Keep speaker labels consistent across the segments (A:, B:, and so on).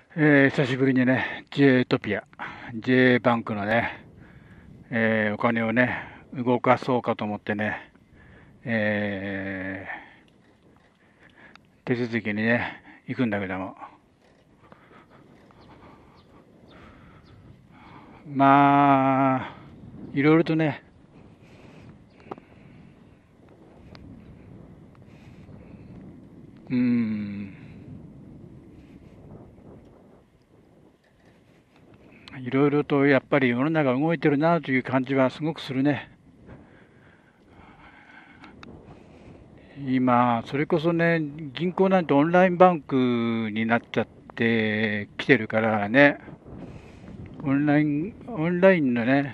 A: 久しぶりにね、J トピア、J バンクのね、お金をね、動かそうかと思ってね、え手続きにね、行くんだけども、まあ、いろいろとね、うーん、いろいろとやっぱり世の中動いてるなという感じはすごくするね。今、それこそね、銀行なんてオンラインバンクになっちゃってきてるからね、オンラインのね、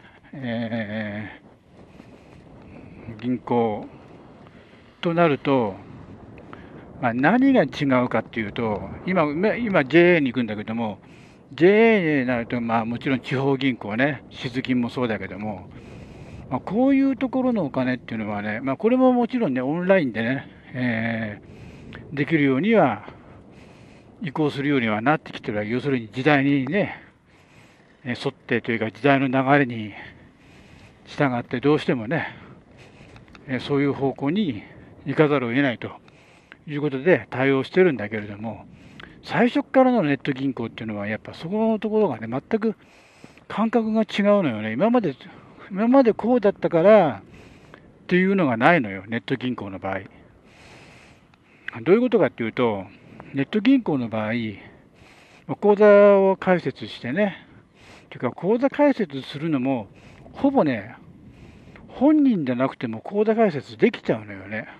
A: 銀行となると、まあ、何が違うかっていうと、今 JA に行くんだけども、JA になると、まあもちろん地方銀行ね、静銀もそうだけども、まあ、こういうところのお金っていうのはね、まあこれももちろんね、オンラインでね、できるようには、移行するようにはなってきてる。要するに時代にね、沿ってというか時代の流れに従ってどうしてもね、そういう方向に行かざるを得ないということで対応してるんだけれども、最初からのネット銀行っていうのはやっぱそこのところがね、全く感覚が違うのよね。今までこうだったからっていうのがないのよ、ネット銀行の場合。どういうことかっていうと、ネット銀行の場合、口座を開設してね、というか口座開設するのも、ほぼね、本人じゃなくても口座開設できちゃうのよね。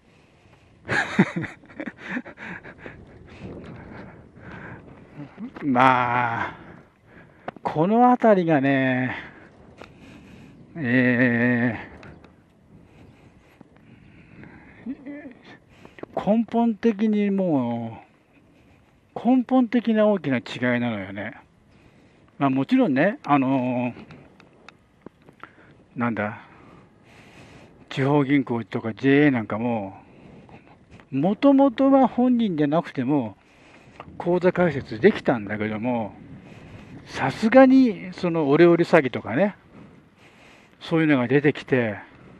A: まあ、このあたりがね、え根本的にも根本的な大きな違いなのよね。まあもちろんね、なんだ、地方銀行とか JA なんかも、もともとは本人じゃなくても口座開設できたんだけども、さすがにそのオレオレ詐欺とかね、そういうのが出てきて、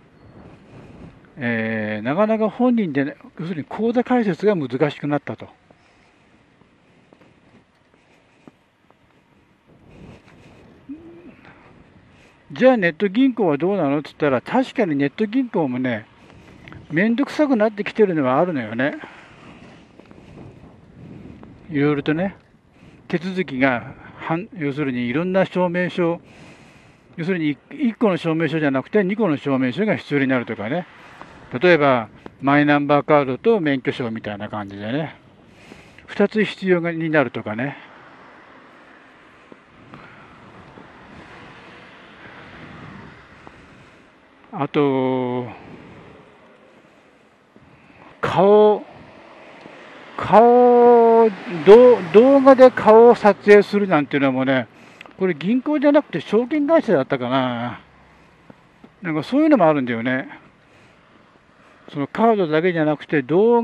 A: なかなか本人で、ね、要するに口座開設が難しくなったと。じゃあネット銀行はどうなのって言ったら、確かにネット銀行もね、めんどくさくなってきてるのはあるのよね。いろいろとね、手続きが、要するにいろんな証明書、要するに1個の証明書じゃなくて2個の証明書が必要になるとかね。例えば、マイナンバーカードと免許証みたいな感じでね、2つ必要になるとかね。あと、顔、顔、動画で顔を撮影するなんていうのもね、これ銀行じゃなくて証券会社だったかな。なんかそういうのもあるんだよね。そのカードだけじゃなくて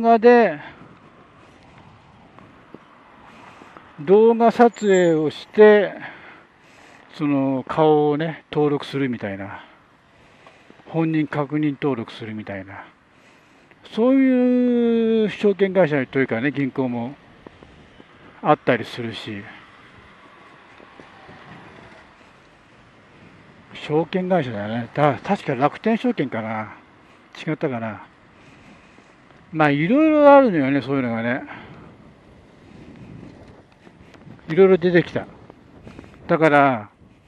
A: 動画撮影をして、その顔をね、登録するみたいな。本人確認登録するみたいな。そういう証券会社というかね、銀行もあったりするし、証券会社だよね。確か楽天証券かな。違ったかな。まあ、いろいろあるのよね、そういうのがね。いろいろ出てきた。だから、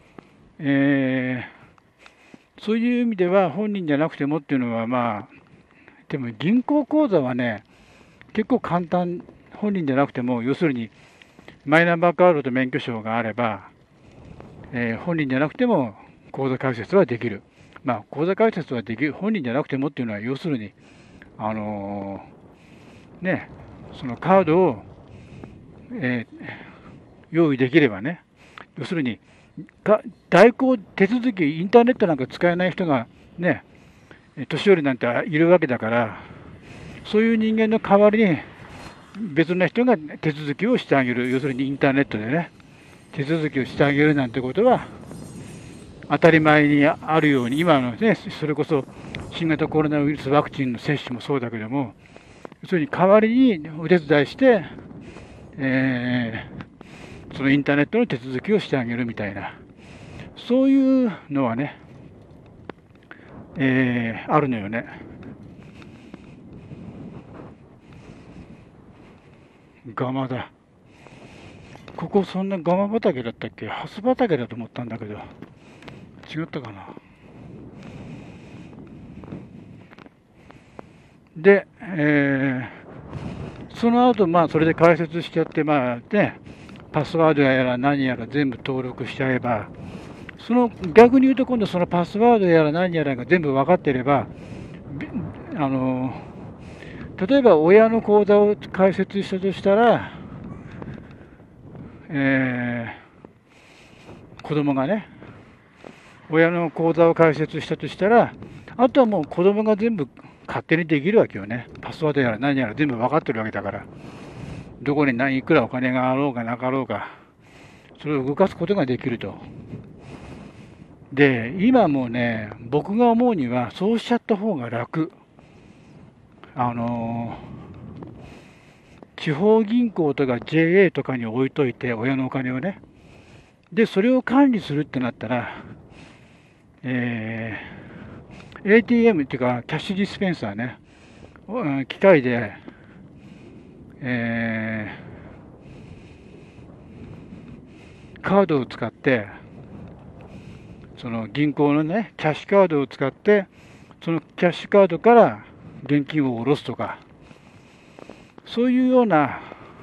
A: そういう意味では本人じゃなくてもっていうのはまあ、でも銀行口座はね、結構簡単、本人じゃなくても、要するにマイナンバーカードと免許証があれば、本人じゃなくても口座開設はできる。まあ、口座開設はできる、本人じゃなくてもっていうのは、要するに、あのね、そのカードを、え用意できればね、要するに、代行手続き、インターネットなんか使えない人がね、年寄りなんているわけだから、そういう人間の代わりに別の人が手続きをしてあげる、要するにインターネットでね、手続きをしてあげるなんてことは、当たり前にあるように、今のね、それこそ新型コロナウイルスワクチンの接種もそうだけども、要するに代わりにお手伝いして、そのインターネットの手続きをしてあげるみたいな、そういうのはね、あるのよね。ガマだ。ここそんなガマ畑だったっけ？ハス畑だと思ったんだけど、違ったかな。で、その後、まあ、それで解説しちゃって、まあね、パスワードやら何やら全部登録しちゃえば、その逆に言うと今度そのパスワードやら何やらが全部分かっていれば、例えば親の口座を開設したとしたら、子供がね、親の口座を開設したとしたら、あとはもう子供が全部勝手にできるわけよね。パスワードやら何やら全部分かってるわけだから、どこにいくらお金があろうがなかろうが、それを動かすことができると。で、今もうね、僕が思うには、そうしちゃった方が楽。地方銀行とか JA とかに置いといて、親のお金をね。で、それを管理するってなったら、ATM っていうか、キャッシュディスペンサーね、機械で、カードを使って、その銀行のね、キャッシュカードを使って、そのキャッシュカードから現金を下ろすとか、そういうような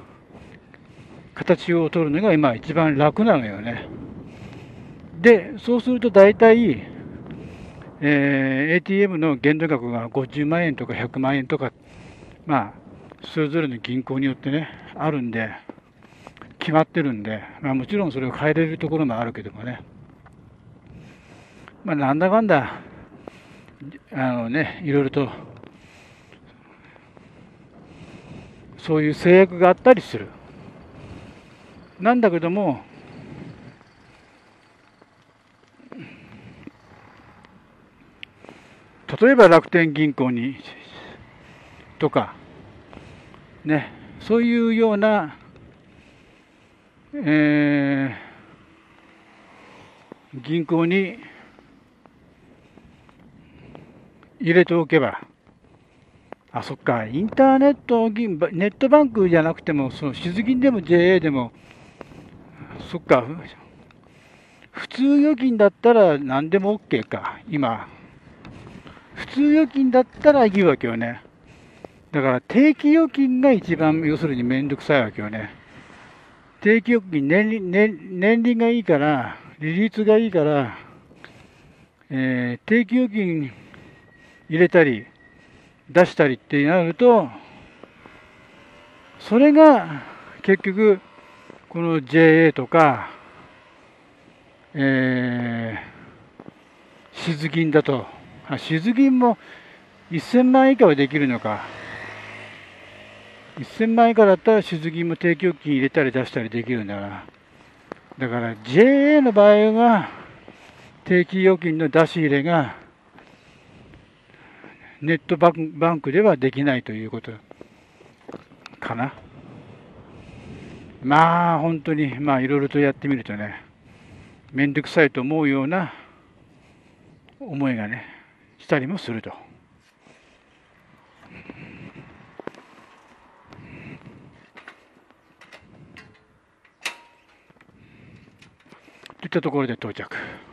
A: 形を取るのが今一番楽なのよね。で、そうすると大体、ATM の限度額が50万円とか100万円とか、まあ、それぞれの銀行によってね、あるんで、決まってるんで、まあ、もちろんそれを変えれるところもあるけどもね、まあ、なんだかんだ、いろいろと、そういう制約があったりする。なんだけども、例えば楽天銀行にとかね、そういうような、銀行に入れておけば、あ、そっか、インターネット銀、ネットバンクじゃなくても、その静銀でも JA でも、そっか、普通預金だったら何でも OK か、今。普通預金だったらいいわけよね。だから定期預金が一番要するにめんどくさいわけよね。定期預金年利がいいから、利率がいいから、定期預金入れたり出したりってなると、それが結局この JA とか、静銀だと、静銀も1000万円以下はできるのか。1000万円以下だったら静銀も定期預金入れたり出したりできるんだから。だから JA の場合は定期預金の出し入れがネットバンクではできないということかな。まあ本当にまあいろいろとやってみるとね、めんどくさいと思うような思いがねしたりもすると。といったところで到着。